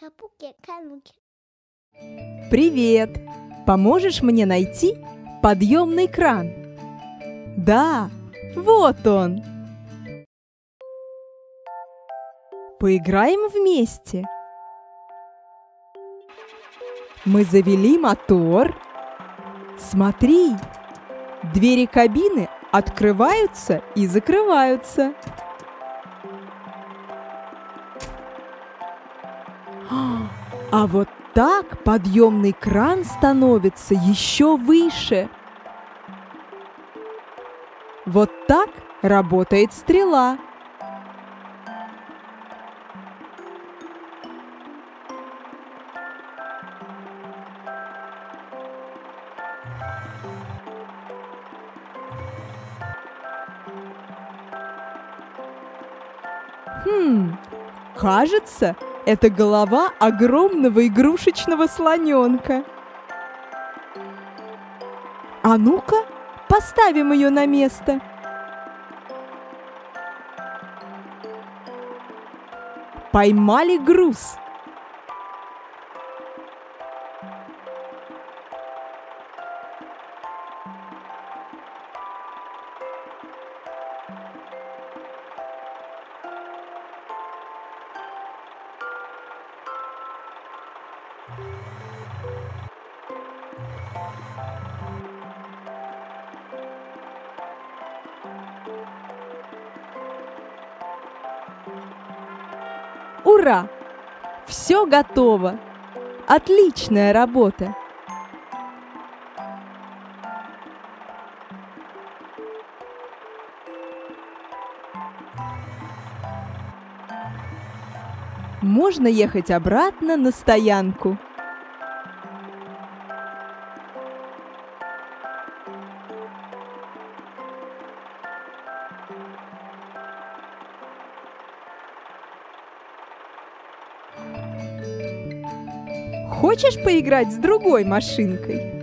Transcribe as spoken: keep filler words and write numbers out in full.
Капуки, кануки. Привет! Поможешь мне найти подъемный кран? Да, вот он! Поиграем вместе. Мы завели мотор. Смотри, двери кабины открываются и закрываются. А вот так подъемный кран становится еще выше. Вот так работает стрела. Хм, кажется, это голова огромного игрушечного слоненка. А ну-ка, поставим ее на место. Поймали груз. Ура! Все готово! Отличная работа! Можно ехать обратно на стоянку. Хочешь поиграть с другой машинкой?